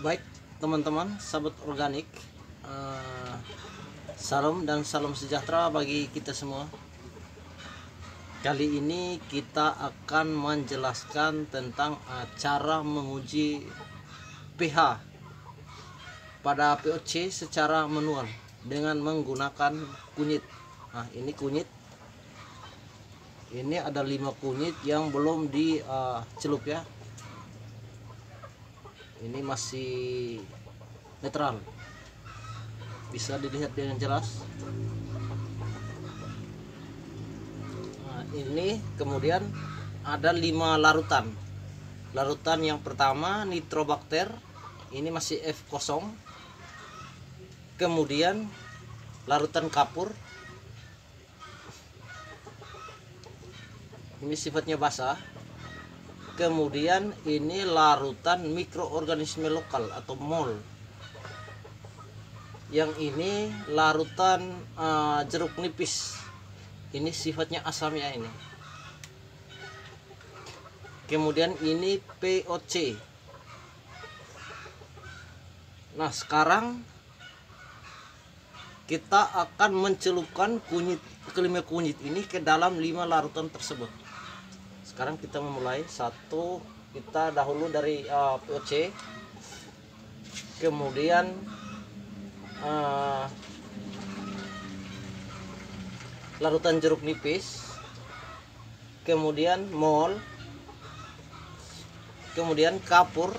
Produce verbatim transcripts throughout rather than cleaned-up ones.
Baik teman-teman, sahabat organik, uh, salam dan salam sejahtera bagi kita semua. Kali ini kita akan menjelaskan tentang uh, cara menguji pH pada P O C secara manual dengan menggunakan kunyit. Nah, ini kunyit. Ini ada lima kunyit yang belum dicelup ya. Ini masih netral, bisa dilihat dengan jelas. Nah, ini kemudian ada lima larutan. Larutan yang pertama nitrobakter, ini masih F nol. Kemudian larutan kapur, ini sifatnya basah. Kemudian ini larutan mikroorganisme lokal atau mol. Yang ini larutan uh, jeruk nipis. Ini sifatnya asam ya ini. Kemudian ini P O C. Nah, sekarang kita akan mencelupkan kunyit, kelima kunyit ini ke dalam lima larutan tersebut. Sekarang kita memulai. Satu, kita dahulu dari uh, P O C, kemudian uh, larutan jeruk nipis, kemudian mol, kemudian kapur,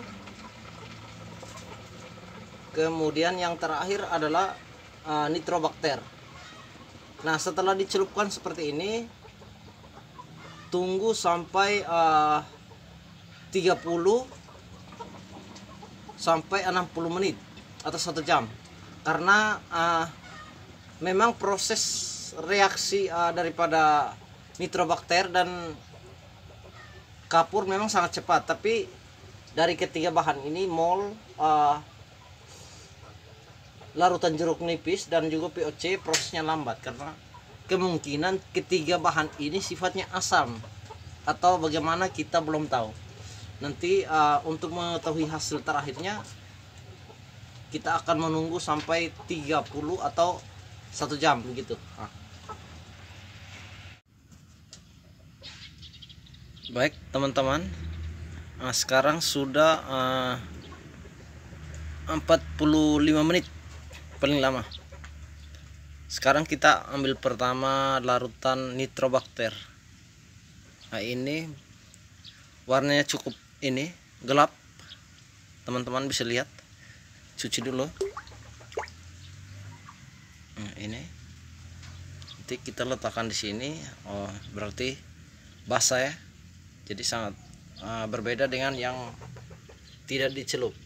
kemudian yang terakhir adalah uh, nitrobakter. Nah, setelah dicelupkan seperti ini, tunggu sampai uh, tiga puluh sampai enam puluh menit atau satu jam, karena uh, memang proses reaksi uh, daripada nitrobakter dan kapur memang sangat cepat, tapi dari ketiga bahan ini mol, uh, larutan jeruk nipis dan juga P O C prosesnya lambat karena kemungkinan ketiga bahan ini sifatnya asam atau bagaimana kita belum tahu. Nanti uh, untuk mengetahui hasil terakhirnya kita akan menunggu sampai tiga puluh atau satu jam begitu. Nah. Baik teman-teman, nah, sekarang sudah uh, empat puluh lima menit paling lama. Sekarang kita ambil pertama larutan nitrobakter. Nah, ini warnanya cukup ini gelap, teman-teman bisa lihat. Cuci dulu. Nah, ini nanti kita letakkan di sini. Oh, berarti basah ya. Jadi sangat uh, berbeda dengan yang tidak dicelup.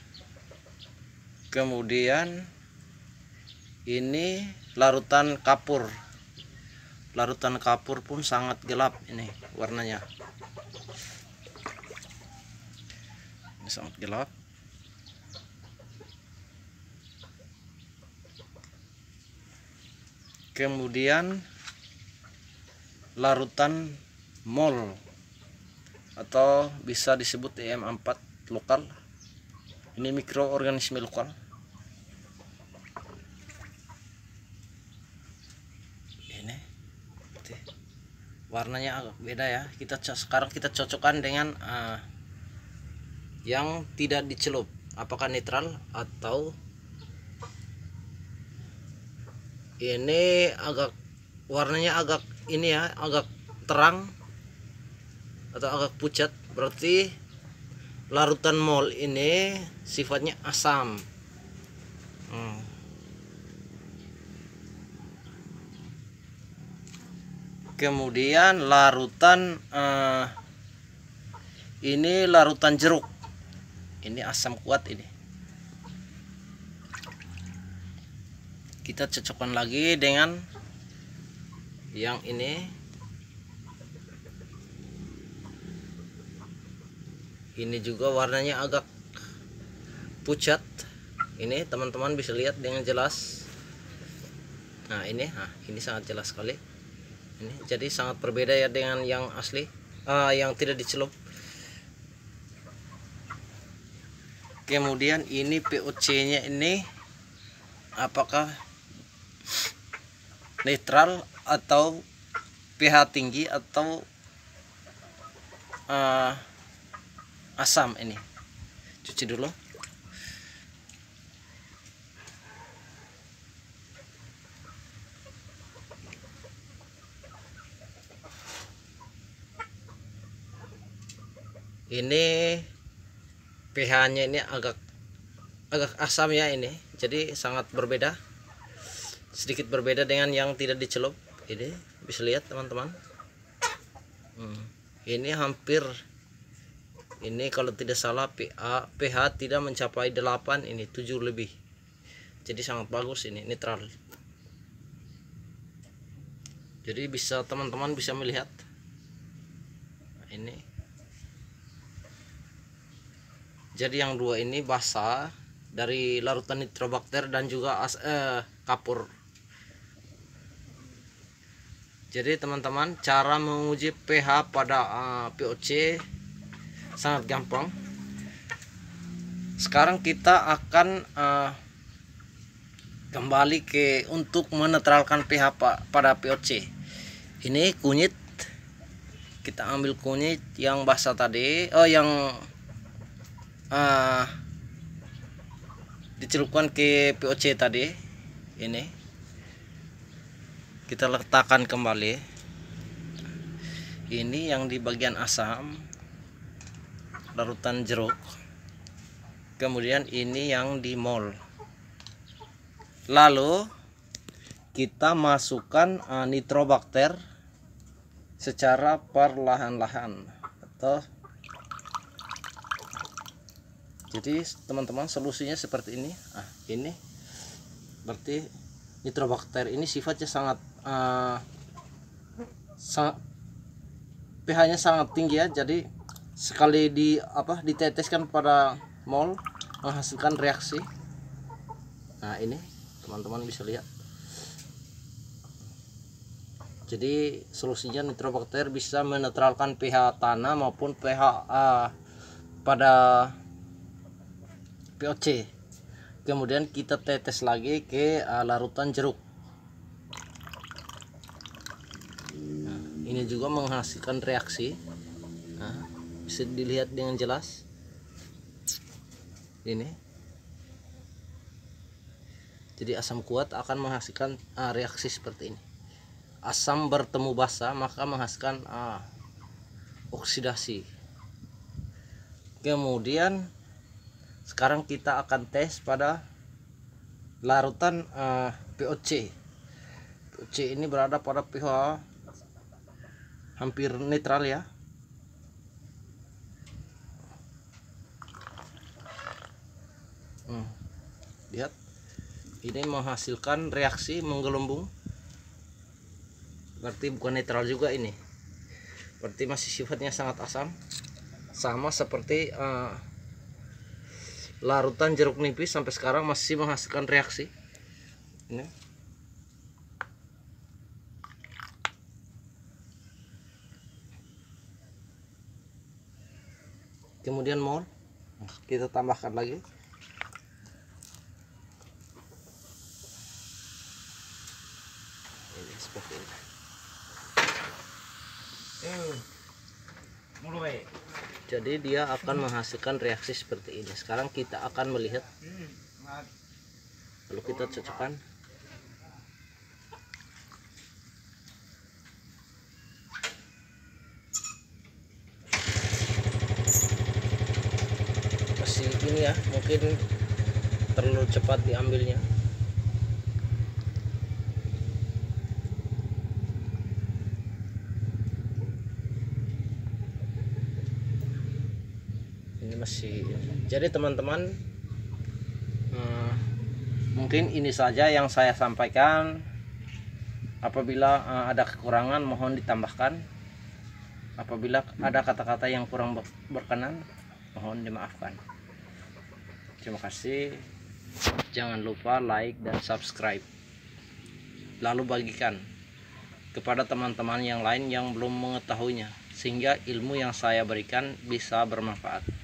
Kemudian ini larutan kapur. Larutan kapur pun sangat gelap ini warnanya. Ini sangat gelap. Kemudian larutan mol atau bisa disebut E M empat lokal. Ini mikroorganisme lokal. Warnanya agak beda ya. Kita sekarang kita cocokkan dengan uh, yang tidak dicelup, apakah netral atau ini agak warnanya agak ini ya, agak terang atau agak pucat, berarti larutan mol ini sifatnya asam. hmm. Kemudian larutan uh, ini larutan jeruk, ini asam kuat ini. Kita cocokkan lagi dengan yang ini. Ini juga warnanya agak pucat. Ini teman-teman bisa lihat dengan jelas. Nah ini, nah ini sangat jelas sekali. Ini jadi sangat berbeda ya dengan yang asli, uh, yang tidak dicelup. Kemudian ini P O C nya ini apakah netral atau pH tinggi atau uh, asam. Ini cuci dulu. Ini pH-nya ini agak agak asam ya ini, jadi sangat berbeda, sedikit berbeda dengan yang tidak dicelup. Ini bisa lihat teman-teman, hmm, ini hampir, ini kalau tidak salah pH, pH tidak mencapai delapan, ini tujuh lebih, jadi sangat bagus, ini netral. Jadi bisa teman-teman bisa melihat ini. Jadi yang dua ini basah dari larutan nitrobakter dan juga as, eh, kapur. Jadi teman-teman, cara menguji pH pada uh, P O C sangat gampang. Sekarang kita akan uh, kembali ke untuk menetralkan pH pada P O C. Ini kunyit, kita ambil kunyit yang basah tadi, oh yang Uh, dicelupkan ke P O C tadi. Ini kita letakkan kembali. Ini yang di bagian asam, larutan jeruk. Kemudian ini yang di mol. Lalu kita masukkan uh, nitrobakter secara perlahan-lahan atau jadi teman-teman, solusinya seperti ini. Ah, ini berarti nitrobakter ini sifatnya sangat uh, sangat pH-nya sangat tinggi ya. Jadi sekali di apa diteteskan pada mol menghasilkan reaksi. Nah, ini teman-teman bisa lihat. Jadi solusinya nitrobakter bisa menetralkan pH tanah maupun pH uh, pada P O C. Kemudian kita tetes lagi ke uh, larutan jeruk. Nah, ini juga menghasilkan reaksi. Nah, bisa dilihat dengan jelas. Ini. Jadi asam kuat akan menghasilkan uh, reaksi seperti ini. Asam bertemu basa maka menghasilkan uh, oksidasi. Kemudian sekarang kita akan tes pada larutan uh, P O C. P O C ini berada pada pH hampir netral ya. Hmm, lihat, ini menghasilkan reaksi menggelembung. Berarti bukan netral juga ini. Berarti masih sifatnya sangat asam, sama seperti uh, larutan jeruk nipis sampai sekarang masih menghasilkan reaksi. Ini. Kemudian mol kita tambahkan lagi. Ini seperti ini. Mulai. Jadi dia akan menghasilkan reaksi seperti ini. Sekarang kita akan melihat. Lalu kita cocokkan. Masih ini ya, mungkin terlalu cepat diambilnya. Masih. Jadi teman-teman, hmm, mungkin ini saja yang saya sampaikan. Apabila uh, ada kekurangan mohon ditambahkan. Apabila ada kata-kata yang kurang berkenan mohon dimaafkan. Terima kasih. Jangan lupa like dan subscribe. Lalu bagikan kepada teman-teman yang lain yang belum mengetahuinya, sehingga ilmu yang saya berikan bisa bermanfaat.